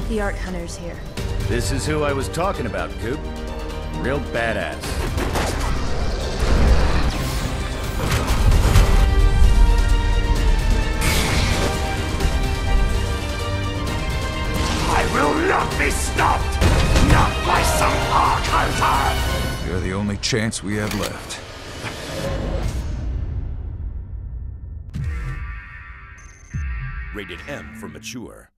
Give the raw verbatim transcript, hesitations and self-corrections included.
The art hunter's here. This is who I was talking about, Coop. Real badass. I will not be stopped! Not by some arc hunter! You're the only chance we have left. Rated M for mature.